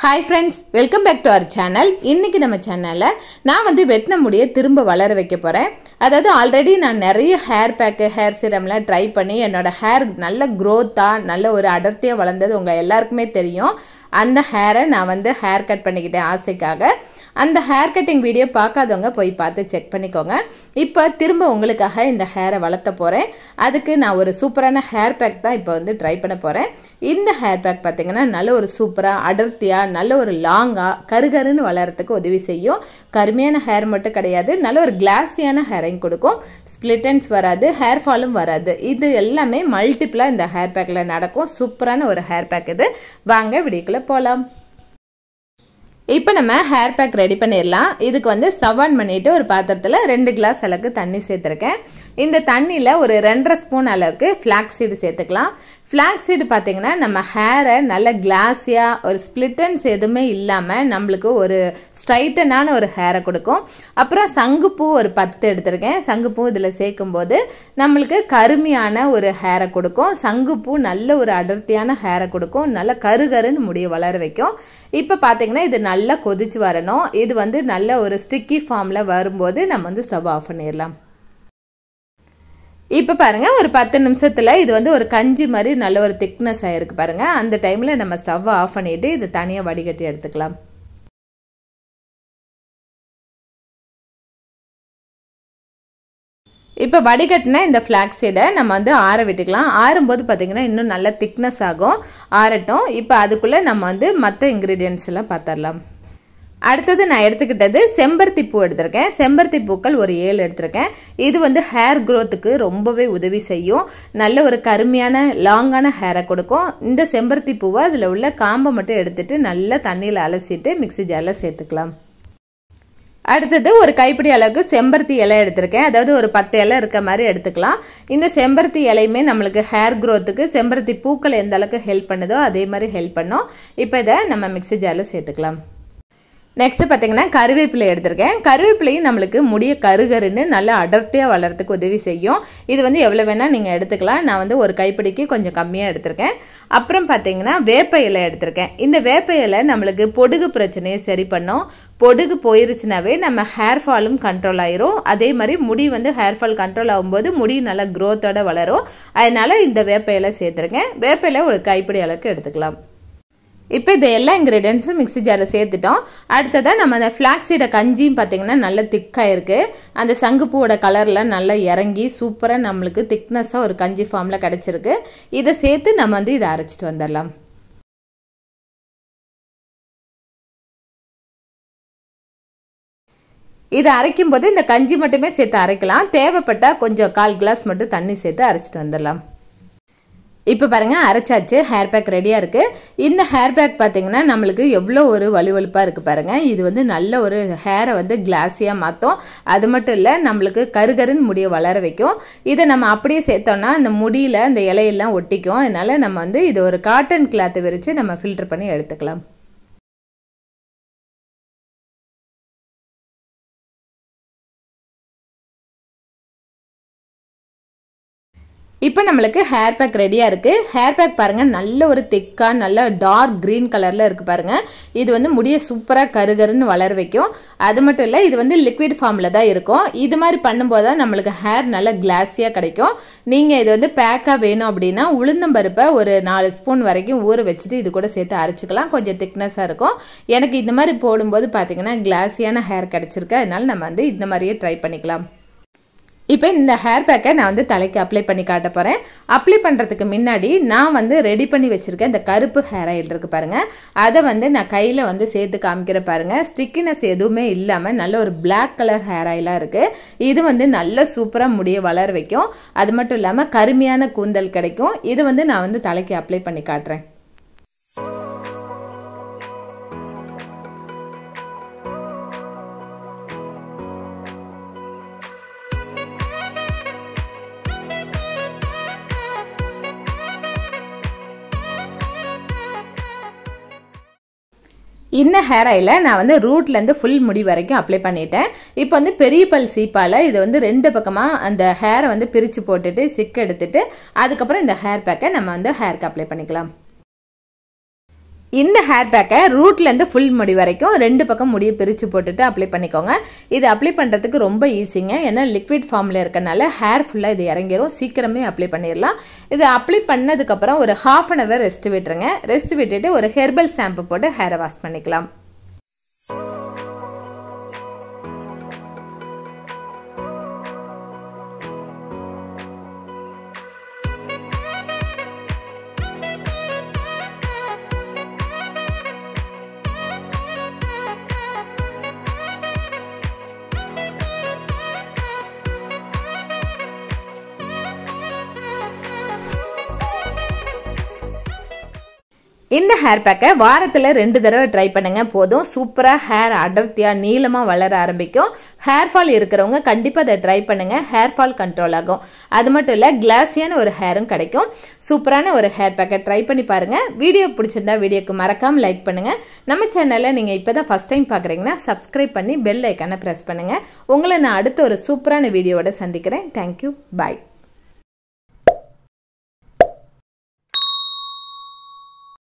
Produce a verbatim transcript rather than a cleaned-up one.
Hi friends, welcome back to our channel. இன்னைக்கு நம்ம சேனல்ல நான் வந்து வெட்டின முடியை திரும்ப வளர வைக்க போறேன். அதாவது ஆல்ரெடி நான் நிறைய ஹேர் பேக், ஹேர் சீரம்லாம் ட்ரை பண்ணி என்னோட ஹேர் நல்ல growth-ஆ, நல்ல ஒரு அடர்த்தியா வளர்ந்தது உங்க எல்லாருக்குமே தெரியும். அந்த ஹேரை நான் வந்து ஹேர் கட் பண்ணிக்கிட்டேன் ஆசைக்காக. அந்த ஹேர் கட்டிங் வீடியோ பார்க்காதவங்க போய் பார்த்து செக் பண்ணிக்கோங்க. இப்போ திரும்ப உங்களுக்காக இந்த ஹேரை வளர்த்த போறேன். அதுக்கு நான் ஒரு சூப்பரான ஹேர் பேக் தான் இப்போ வந்து ட்ரை பண்ண போறேன். இந்த ஹேர் பேக் பார்த்தீங்கன்னா நல்ல ஒரு சூப்பரா அடர்த்தியா நல்ல ஒரு லாங்கா கருகருன்னு வளர்றதுக்கு உதவி செய்யும். கருமையான ஹேர் மட்டும் கிடையாது, நல்ல ஒரு கிளாஸியான ஹேரையும் கொடுக்கும். ஸ்பிளிட் எண்ட்ஸ் வராது, ஹேர் ஃபாலும் வராது. இது எல்லாமே மல்டிபிளா இந்த ஹேர் பேக்ல நடக்கும். சூப்பரான ஒரு ஹேர் பேக் இது. வாங்க வீடியோக்குள்ள போலாம். இப்போ நம்ம ஹேர் பேக் ரெடி பண்ணிடலாம். இதுக்கு வந்து ஸ்டவ் ஆன் பண்ணிட்டு ஒரு பாத்திரத்தில் ரெண்டு கிளாஸ் அளவுக்கு தண்ணி சேர்த்துருக்கேன். இந்த தண்ணியில் ஒரு ரெண்டரை ஸ்பூன் அளவுக்கு ஃப்ளாக்ஸ் சீடு சேர்த்துக்கலாம். ஃப்ளாக்ஸ் சீடு பார்த்தீங்கன்னா நம்ம ஹேரை நல்ல கிளாஸியாக ஒரு ஸ்பிளிட்டன்ஸ் எதுவுமே இல்லாமல் நம்மளுக்கு ஒரு ஸ்ட்ரைட்டனான ஒரு ஹேரை கொடுக்கும். அப்புறம் சங்குப்பூ ஒரு பத்து எடுத்திருக்கேன். சங்குப்பூ இதில் சேர்க்கும் போது நம்மளுக்கு கருமையான ஒரு ஹேரை கொடுக்கும். சங்குப்பூ நல்ல ஒரு அடர்த்தியான ஹேரை கொடுக்கும். நல்ல கருகருன்னு முடிய வளர வைக்கும். இப்போ பார்த்தீங்கன்னா இது நல்லா கொதிச்சு வரணும். இது வந்து நல்ல ஒரு ஸ்டிக்கி ஃபார்மில் வரும்போது நம்ம வந்து ஸ்டவ் ஆஃப் பண்ணிடலாம். இப்போ பாருங்க ஒரு பத்து நிமிஷத்துல இது வந்து ஒரு கஞ்சி மாதிரி நல்ல ஒரு திக்னஸ் ஆயிருக்கு பாருங்க. அந்த டைம்ல நம்ம ஸ்டவ் ஆஃப் பண்ணிட்டு இது தனியா வடிகட்டி எடுத்துக்கலாம். இப்போ வடிகட்டின இந்த ஃப்ளாக்ஸ் சீடை நம்ம வந்து ஆற விட்டுக்கலாம். ஆறும்போது பார்த்தீங்கன்னா இன்னும் நல்ல திக்னஸ் ஆகும். ஆறட்டும். இப்போ அதுக்குள்ள நம்ம வந்து மற்ற இன்க்ரீடியன்ட்ஸ் எல்லாம் பார்த்துடலாம். அடுத்தது நான் எடுத்துக்கிட்டது செம்பருத்தி பூ எடுத்திருக்கேன். செம்பருத்தி பூக்கள் ஒரு ஏழு எடுத்திருக்கேன். இது வந்து ஹேர் க்ரோத்துக்கு ரொம்பவே உதவி செய்யும். நல்ல ஒரு கருமையான லாங்கான ஹேரை கொடுக்கும். இந்த செம்பருத்தி பூவை அதில் உள்ள காம்பை மட்டும் எடுத்துட்டு நல்லா தண்ணியில் அலசிட்டு மிக்ஸி ஜாரில் சேர்த்துக்கலாம். அடுத்தது ஒரு கைப்பிடி அளவுக்கு செம்பருத்தி இலை எடுத்திருக்கேன். அதாவது ஒரு பத்து இலை இருக்க மாதிரி எடுத்துக்கலாம். இந்த செம்பருத்தி இலையுமே நம்மளுக்கு ஹேர் க்ரோத்துக்கு செம்பருத்தி பூக்கள் எந்த அளவுக்கு ஹெல்ப் பண்ணுதோ அதே மாதிரி ஹெல்ப் பண்ணும். இப்போ இதை நம்ம மிக்ஸி ஜாரில் சேர்த்துக்கலாம். நெக்ஸ்ட் பார்த்தீங்கன்னா கருவேப்பிலை எடுத்திருக்கேன். கருவேப்பிலையும் நம்மளுக்கு முடிய கருகருன்னு நல்லா அடர்த்தியாக வளர்கிறதுக்கு உதவி செய்யும். இது வந்து எவ்வளோ வேணால் நீங்கள் எடுத்துக்கலாம். நான் வந்து ஒரு கைப்பிடிக்கு கொஞ்சம் கம்மியாக எடுத்திருக்கேன். அப்புறம் பார்த்தீங்கன்னா வேப்ப இலை எடுத்திருக்கேன். இந்த வேப்ப இலை நம்மளுக்கு பொடுகு பிரச்சனையை சரி பண்ணும். பொடுகு போயிருச்சுனாவே நம்ம ஹேர் ஃபாலும் கண்ட்ரோல் ஆயிரும். அதே மாதிரி முடி வந்து ஹேர் ஃபால் கண்ட்ரோல் ஆகும்போது முடி நல்லா க்ரோத்தோட வளரும். அதனால இந்த வேப்ப இலை சேர்த்துருக்கேன். வேப்ப இலை ஒரு கைப்பிடி அளவுக்கு எடுத்துக்கலாம். இப்போ இது எல்லா இன்க்ரீடியன்ஸும் மிக்ஸி ஜாரில் சேர்த்துட்டோம். அடுத்ததாக நம்ம அந்த ஃப்ளாக்ஸ் சீடை கஞ்சியும் பார்த்தீங்கன்னா நல்ல திக்காக இருக்குது. அந்த சங்குப்பூவோட கலரில் நல்லா இறங்கி சூப்பராக நம்மளுக்கு திக்னஸாக ஒரு கஞ்சி ஃபார்மில் கிடச்சிருக்கு. இதை சேர்த்து நம்ம வந்து இதை அரைச்சிட்டு வந்துடலாம். இதை அரைக்கும் போது இந்த கஞ்சி மட்டுமே சேர்த்து அரைக்கலாம். தேவைப்பட்டால் கொஞ்சம் கால் கிளாஸ் மட்டும் தண்ணி சேர்த்து அரைச்சிட்டு வந்துடலாம். இப்போ பாருங்கள் அரைச்சாச்சு. ஹேர் பேக் ரெடியாக இருக்குது. இந்த ஹேர் பேக் பார்த்தீங்கன்னா நம்மளுக்கு எவ்வளோ ஒரு வலுவலுப்பாக இருக்குது பாருங்கள். இது வந்து நல்ல ஒரு ஹேரை வந்து கிளாஸியாக மாற்றும். அது மட்டும் இல்லை நம்மளுக்கு கருகருன்னு முடியை வளர வைக்கும். இதை நம்ம அப்படியே சேர்த்தோம்னா அந்த முடியில் அந்த இலையெல்லாம் ஒட்டிக்கும். அதனால் நம்ம வந்து இது ஒரு காட்டன் கிளாத்தை விரித்து நம்ம ஃபில்டர் பண்ணி எடுத்துக்கலாம். இப்போ நம்மளுக்கு ஹேர் பேக் ரெடியாக இருக்குது. ஹேர் பேக் பாருங்கள் நல்ல ஒரு திக்காக நல்ல டார்க் க்ரீன் கலரில் இருக்குது பாருங்கள். இது வந்து முடியை சூப்பராக கருகருன்னு வளர வைக்கும். அது மட்டும் இல்லை இது வந்து லிக்விட் ஃபார்மில் தான் இருக்கும். இது மாதிரி பண்ணும்போது தான் நம்மளுக்கு ஹேர் நல்லா கிளாஸியாக கிடைக்கும். நீங்கள் இது வந்து பேக்காக வேணும் அப்படின்னா உளுந்தம்பருப்பை ஒரு நாலு ஸ்பூன் வரைக்கும் ஊற வச்சுட்டு இது கூட சேர்த்து அரைச்சிக்கலாம். கொஞ்சம் திக்னஸாக இருக்கும். எனக்கு இந்த மாதிரி போடும்போது பார்த்தீங்கன்னா கிளாஸியான ஹேர் கிடச்சிருக்கு. அதனால நம்ம வந்து இந்த மாதிரியே ட்ரை பண்ணிக்கலாம். இப்போ இந்த ஹேர் பேக்கை நான் வந்து தலைக்கு அப்ளை பண்ணி காட்ட போகிறேன். அப்ளை பண்ணுறதுக்கு முன்னாடி நான் வந்து ரெடி பண்ணி வச்சுருக்கேன் இந்த கருப்பு ஹேர் ஆயில் இருக்குது பாருங்கள். அதை வந்து நான் கையில் வந்து சேர்த்து காமிக்கிற பாருங்கள். ஸ்டிக்கினஸ் எதுவுமே இல்லாமல் நல்ல ஒரு பிளாக் கலர் ஹேர் ஆயிலாக இருக்குது. இது வந்து நல்ல சூப்பராக முடிய வளர வைக்கும். அது மட்டும் இல்லாமல் கருமையான கூந்தல் கிடைக்கும். இது வந்து நான் வந்து தலைக்கு அப்ளை பண்ணி காட்டுறேன். இந்த ஹேர் ஆயிலை நான் வந்து ரூட்லேருந்து ஃபுல் முடி வரைக்கும் அப்ளை பண்ணிட்டேன். இப்போ வந்து பெரிய பல் சீப்பால் இதை வந்து ரெண்டு பக்கமாக அந்த ஹேரை வந்து பிரித்து போட்டுட்டு சிக்கு எடுத்துட்டு அதுக்கப்புறம் இந்த ஹேர் பேக்கை நம்ம வந்து ஹேருக்கு அப்ளை பண்ணிக்கலாம். இந்த ஹேர் பேக்கை ரூட்லேருந்து ஃபுல் முடி வரைக்கும் ரெண்டு பக்கம் முடியை பிரித்து போட்டுட்டு அப்ளை பண்ணிக்கோங்க. இது அப்ளை பண்ணுறதுக்கு ரொம்ப ஈஸிங்க. ஏன்னா லிக்விட் ஃபார்மில் இருக்கனால ஹேர் ஃபுல்லாக இது இறங்கிரும். சீக்கிரமே அப்ளை பண்ணிடலாம். இது அப்ளை பண்ணதுக்கப்புறம் ஒரு ஹாஃப் அன் ஹவர் ரெஸ்ட் விட்டுருங்க. ரெஸ்ட் விட்டுட்டு ஒரு ஹெர்பல் ஷாம்பு போட்டு ஹேரை வாஷ் பண்ணிக்கலாம். இந்த ஹேர் பேக்கை வாரத்தில் ரெண்டு தடவை ட்ரை பண்ணுங்க போதும். சூப்பராக ஹேர் அடர்த்தியாக நீளமாக வளர ஆரம்பிக்கும். ஹேர் ஃபால் இருக்கிறவங்க கண்டிப்பாக அதை ட்ரை பண்ணுங்க. ஹேர் ஃபால் கண்ட்ரோல் ஆகும். அது மட்டும் இல்லை, கிளாஸியான ஒரு ஹேரும் கிடைக்கும். சூப்பரான ஒரு ஹேர் பேக்கை ட்ரை பண்ணி பாருங்க. வீடியோ பிடிச்சிருந்தா வீடியோக்கு மறக்காமல் லைக் பண்ணுங்க. நம்ம சேனலில் நீங்கள் இப்போ தான் ஃபஸ்ட் டைம் பார்க்குறீங்கன்னா சப்ஸ்கிரைப் பண்ணி பெல் ஐக்கானை ப்ரெஸ் பண்ணுங்க. உங்களை நான் அடுத்த ஒரு சூப்பரான வீடியோவோட சந்திக்கிறேன். தேங்க்யூ. பாய்.